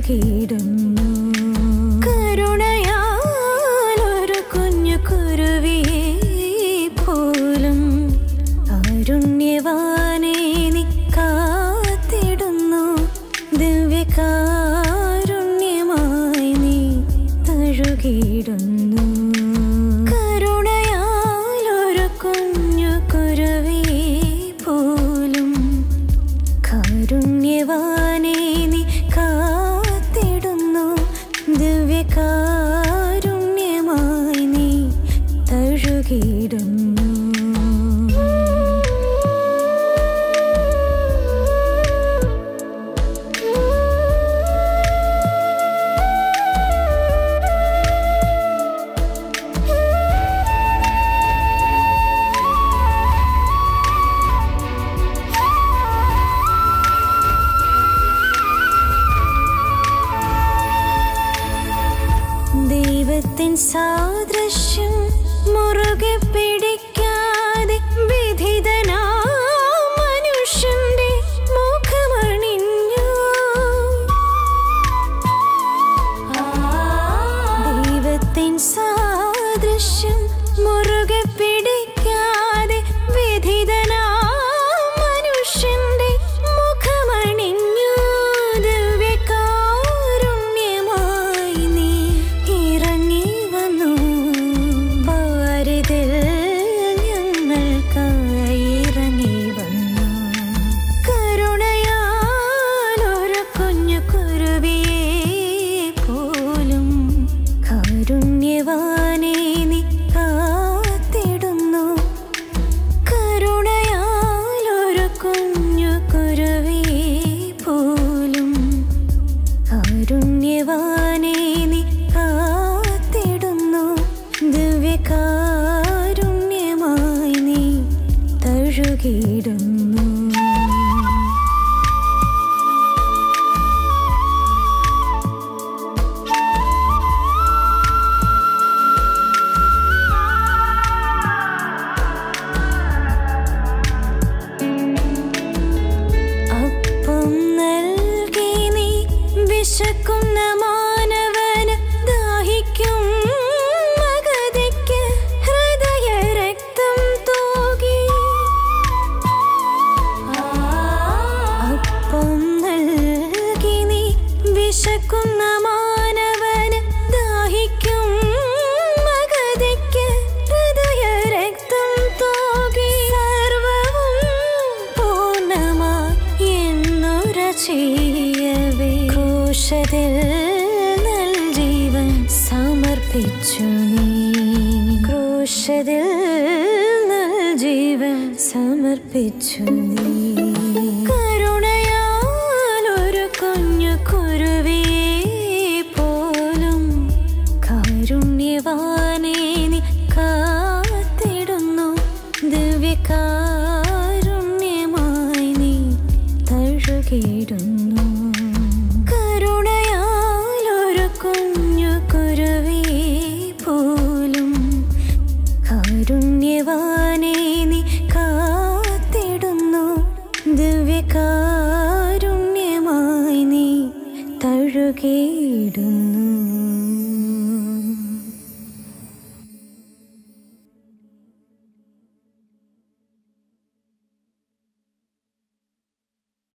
തഴുകിയിടുന്നു. കരുണയാലൊരു കുഞ്ഞു കുരുവിയെ പോലും കാരുണ്യവാനേ നീ കാത്തിടുന്നു. ദിവ്യകാരുണ്യമായി നീ തഴുകിയിടുന്നു. കരുണയാലൊരു കുഞ്ഞു കുരുവിയെ പോലും കാരുണ്യവാനേ നീ കാത്തിടുന്നു. ദിവ്യകാരുണ്യമായി നീ തഴുകിയിടുന്നു. ദൈവത്തിൻ സാദൃശ്യം മുറുകെ പിടിക്കാതെ വിധിതനാ മനുഷ്യന്റെ മുഖമണിഞ്ഞു. ദൈവത്തിൻ സാദൃശ്യം മുറുകെ പിടിക്കാതെ വിധിതനാ മനുഷ്യന്റെ മുഖമണിഞ്ഞു. ദിവ്യകാരുണ്യമായി നീ ഇറങ്ങി വന്നു. ഭാരതിൽ ഞങ്ങൾക്കായി ഇറങ്ങി വന്നു. കരുണയാലൊരു കുഞ്ഞു കുരുവിയെ പോലും കാരുണ്യവാനേ നീ കാത്തിടുന്നു. കരുണയാലൊരു കുഞ്ഞു കുരുവിയെ പോലും കാരുണ്യവാനേ നീ കാത്തിടുന്നു. ദിവ്യകാരുണ്യമായി നീ തഴുകിയിടുന്നു. അപ്പം നൽകി നീ വിശക്കുന്ന മാനവന് ദാഹിക്കും മഗതിക്ക് ഹൃദയരക്തം തൂകി. അപ്പം നൽകി നീ വിശക്കുന്ന മാനവന് ദാഹിക്കും മഗതിക്ക് ഹൃദയരക്തം തൂകി. സർവവും പൂർണ്ണമായി എന്നുര ചെയ്യവേ ക്രൂശത്തിൽ നൽജീവൻ സമർപ്പിച്ചു നീ. ക്രൂശത്തിൽ നൽജീവൻ സമർപ്പിച്ചു നീ. കരുണയാലൊരു കുഞ്ഞു കുരുവിയെ പോലും കാരുണ്യവാനേ നീ കാത്തിടുന്നു. ദിവ്യകാരുണ്യമായി നീ തഴുകിയിടുന്നു. കരുണയാലൊരു കുഞ്ഞു കുരുവിയെ പോലും കാരുണ്യവാനേ നീ കാത്തിടുന്നു. ദിവ്യകാരുണ്യമായി നീ തഴുകിയിടുന്നു.